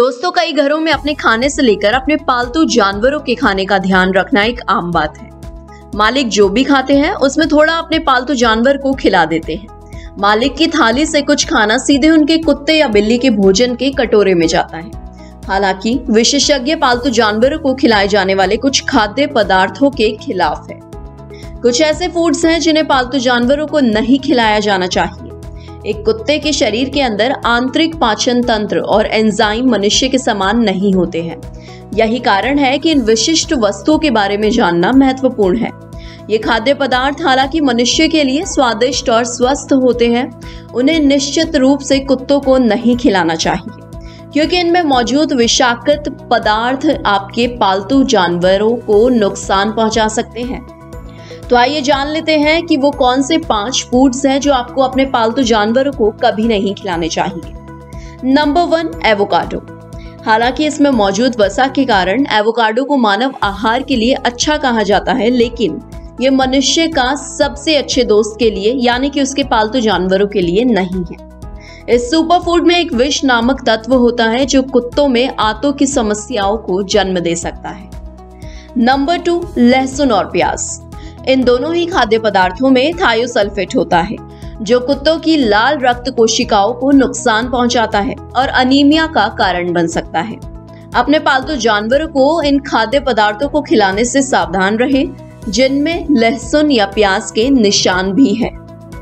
दोस्तों, कई घरों में अपने खाने से लेकर अपने पालतू जानवरों के खाने का ध्यान रखना एक आम बात है। मालिक जो भी खाते हैं उसमें थोड़ा अपने पालतू जानवर को खिला देते हैं। मालिक की थाली से कुछ खाना सीधे उनके कुत्ते या बिल्ली के भोजन के कटोरे में जाता है। हालांकि विशेषज्ञ पालतू जानवरों को खिलाए जाने वाले कुछ खाद्य पदार्थों के खिलाफ है। कुछ ऐसे फूड्स हैं जिन्हें पालतू जानवरों को नहीं खिलाया जाना चाहिए। एक कुत्ते के शरीर के अंदर आंतरिक पाचन तंत्र और एंजाइम मनुष्य के समान नहीं होते हैं। यही कारण है कि इन विशिष्ट वस्तुओं के बारे में जानना महत्वपूर्ण है। ये खाद्य पदार्थ हालांकि मनुष्य के लिए स्वादिष्ट और स्वस्थ होते हैं, उन्हें निश्चित रूप से कुत्तों को नहीं खिलाना चाहिए, क्योंकि इनमें मौजूद विषाक्त पदार्थ आपके पालतू जानवरों को नुकसान पहुंचा सकते हैं। तो आइए जान लेते हैं कि वो कौन से 5 फूड्स हैं जो आपको अपने पालतू जानवरों को कभी नहीं खिलाने चाहिए। Number 1, avocado. हालांकि इसमें मौजूद वसा के कारण एवोकाडो को मानव आहार के लिए अच्छा कहा जाता है, लेकिन ये मनुष्य का सबसे अच्छे दोस्त के लिए यानी कि उसके पालतू जानवरों के लिए नहीं है। इस सुपर फूड में एक विष नामक तत्व होता है जो कुत्तों में आंतों की समस्याओं को जन्म दे सकता है। नंबर 2, लहसुन और प्याज। इन दोनों ही खाद्य पदार्थों में थायोसल्फेट होता है जो कुत्तों की लाल रक्त कोशिकाओं को नुकसान पहुंचाता है और अनीमिया का कारण बन सकता है। अपने पालतू जानवरों को इन खाद्य पदार्थों को खिलाने से सावधान रहें जिनमें लहसुन या प्याज के निशान भी हैं।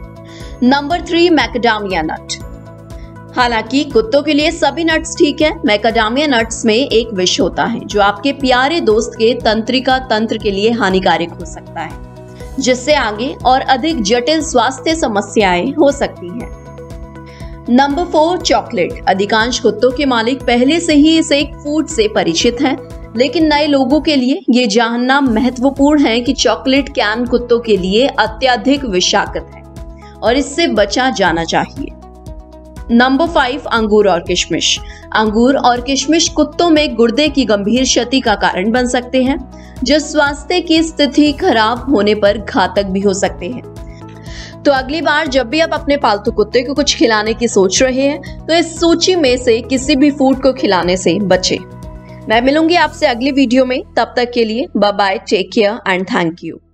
Number 3, macadamia nut. हालांकि कुत्तों के लिए सभी नट्स ठीक है, मैकाडेमिया नट्स में एक विष होता है जो आपके प्यारे दोस्त के तंत्रिका तंत्र के लिए हानिकारक हो सकता है, जिससे आगे और अधिक जटिल स्वास्थ्य समस्याएं हो सकती हैं। Number 4, chocolate. अधिकांश कुत्तों के मालिक पहले से ही इस एक फूड से परिचित हैं, लेकिन नए लोगों के लिए ये जानना महत्वपूर्ण है कि चॉकलेट कैन कुत्तों के लिए अत्यधिक विषाक्त है और इससे बचा जाना चाहिए। नंबर 5, अंगूर और किशमिश। अंगूर और किशमिश कुत्तों में गुर्दे की गंभीर क्षति का कारण बन सकते हैं, जो स्वास्थ्य की स्थिति खराब होने पर घातक भी हो सकते हैं। तो अगली बार जब भी आप अपने पालतू कुत्ते को कुछ खिलाने की सोच रहे हैं तो इस सूची में से किसी भी फूड को खिलाने से बचें। मैं मिलूंगी आपसे अगली वीडियो में, तब तक के लिए bye bye, take care and thank you.